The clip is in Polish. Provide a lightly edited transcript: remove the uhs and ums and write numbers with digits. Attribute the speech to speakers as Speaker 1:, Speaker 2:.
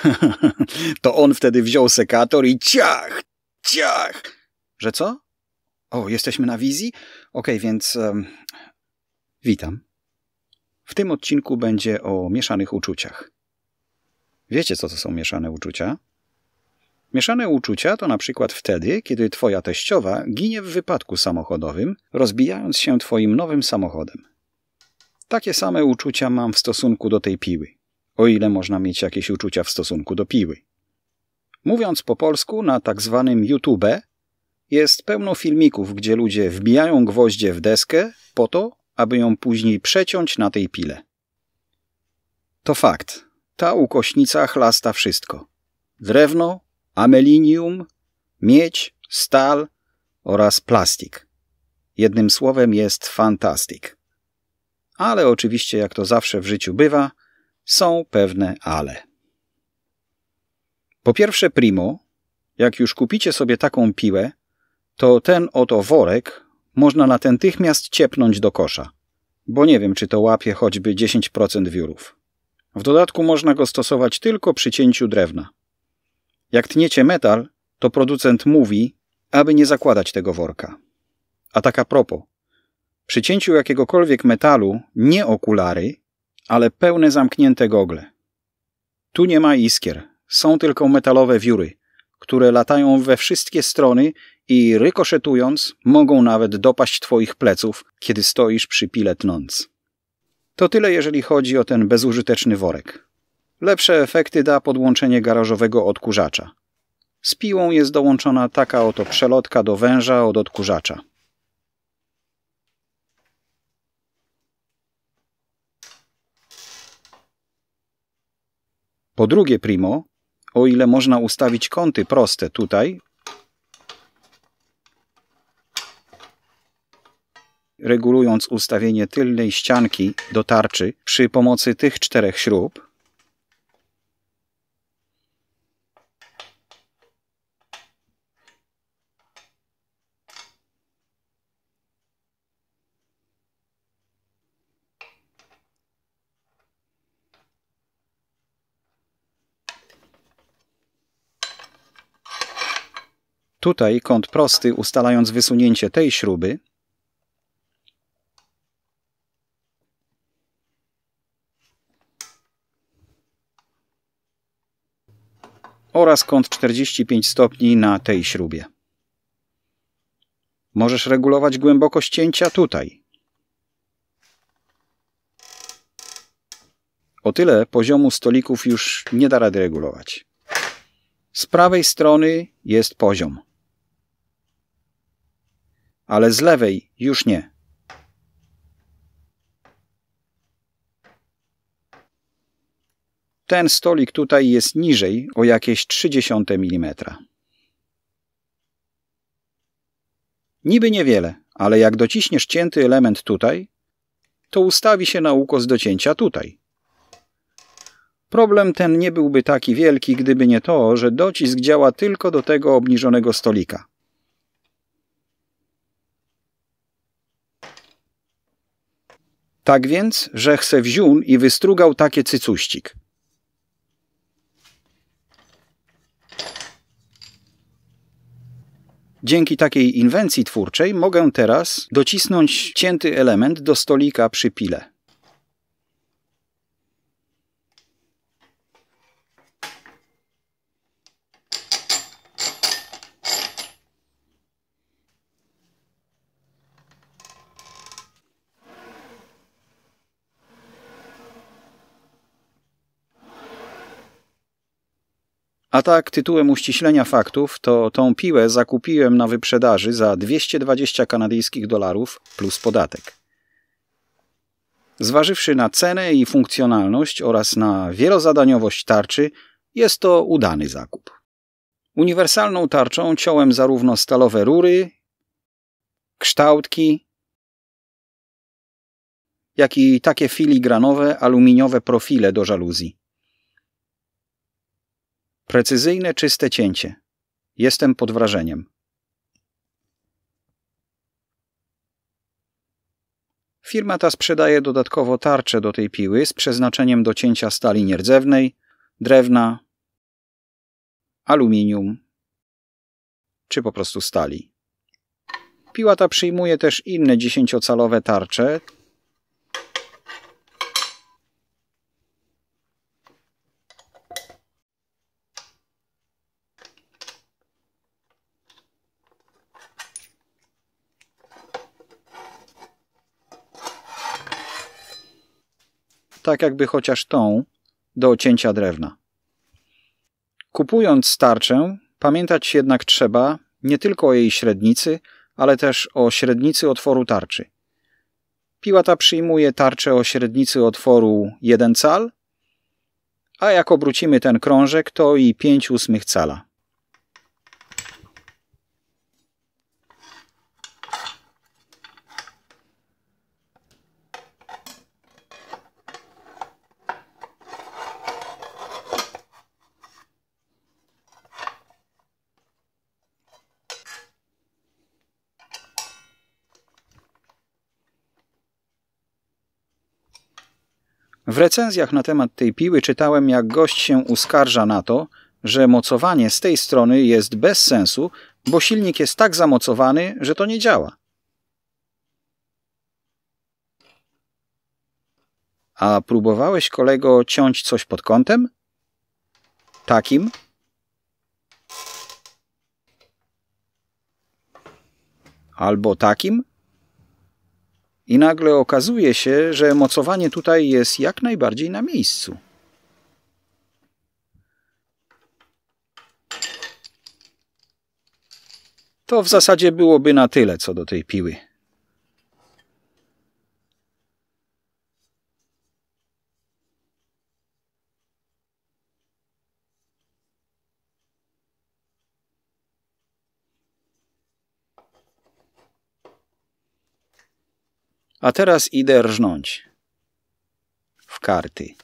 Speaker 1: To on wtedy wziął sekator i ciach, ciach. Że co? O, jesteśmy na wizji? Okej, więc witam. W tym odcinku będzie o mieszanych uczuciach. Wiecie, co to są mieszane uczucia? Mieszane uczucia to na przykład wtedy, kiedy twoja teściowa ginie w wypadku samochodowym, rozbijając się twoim nowym samochodem. Takie same uczucia mam w stosunku do tej piły, o ile można mieć jakieś uczucia w stosunku do piły. Mówiąc po polsku, na tak zwanym YouTube jest pełno filmików, gdzie ludzie wbijają gwoździe w deskę po to, aby ją później przeciąć na tej pile. To fakt. Ta ukośnica chlasta wszystko. Drewno, amelinium, miedź, stal oraz plastik. Jednym słowem jest fantastic. Ale oczywiście, jak to zawsze w życiu bywa, są pewne ale. Po pierwsze primo, jak już kupicie sobie taką piłę, to ten oto worek można natychmiast ciepnąć do kosza, bo nie wiem, czy to łapie choćby 10% wiórów. W dodatku można go stosować tylko przy cięciu drewna. Jak tniecie metal, to producent mówi, aby nie zakładać tego worka. A tak a propos, przy cięciu jakiegokolwiek metalu nie okulary, ale pełne zamknięte gogle. Tu nie ma iskier, są tylko metalowe wióry, które latają we wszystkie strony i rykoszetując mogą nawet dopaść twoich pleców, kiedy stoisz przy pile tnąc. To tyle, jeżeli chodzi o ten bezużyteczny worek. Lepsze efekty da podłączenie garażowego odkurzacza. Z piłą jest dołączona taka oto przelotka do węża od odkurzacza. Po drugie primo, o ile można ustawić kąty proste tutaj, regulując ustawienie tylnej ścianki do tarczy przy pomocy tych 4 śrub, tutaj kąt prosty, ustalając wysunięcie tej śruby, oraz kąt 45 stopni na tej śrubie. Możesz regulować głębokość cięcia tutaj. O tyle poziomu stolików już nie da rady regulować. Z prawej strony jest poziom, ale z lewej już nie. Ten stolik tutaj jest niżej o jakieś 0,3 mm. Niby niewiele, ale jak dociśniesz cięty element tutaj, to ustawi się na ukos do cięcia tutaj. Problem ten nie byłby taki wielki, gdyby nie to, że docisk działa tylko do tego obniżonego stolika. Tak więc, że chce wziął i wystrugał takie cycuścik. Dzięki takiej inwencji twórczej mogę teraz docisnąć cięty element do stolika przy pile. A tak, tytułem uściślenia faktów, to tą piłę zakupiłem na wyprzedaży za 220 kanadyjskich dolarów plus podatek. Zważywszy na cenę i funkcjonalność oraz na wielozadaniowość tarczy, jest to udany zakup. Uniwersalną tarczą ciąłem zarówno stalowe rury, kształtki, jak i takie filigranowe, aluminiowe profile do żaluzji. Precyzyjne, czyste cięcie. Jestem pod wrażeniem. Firma ta sprzedaje dodatkowo tarcze do tej piły z przeznaczeniem do cięcia stali nierdzewnej, drewna, aluminium czy po prostu stali. Piła ta przyjmuje też inne 10-calowe tarcze. Tak jakby chociaż tą do cięcia drewna. Kupując tarczę, pamiętać jednak trzeba nie tylko o jej średnicy, ale też o średnicy otworu tarczy. Piła ta przyjmuje tarczę o średnicy otworu 1 cal, a jak obrócimy ten krążek, to i 5/8 cala. W recenzjach na temat tej piły czytałem, jak gość się uskarża na to, że mocowanie z tej strony jest bez sensu, bo silnik jest tak zamocowany, że to nie działa. A próbowałeś, kolego, ciąć coś pod kątem? Takim? Albo takim? I nagle okazuje się, że mocowanie tutaj jest jak najbardziej na miejscu. To w zasadzie byłoby na tyle co do tej piły. A teraz idę rżnąć w karty.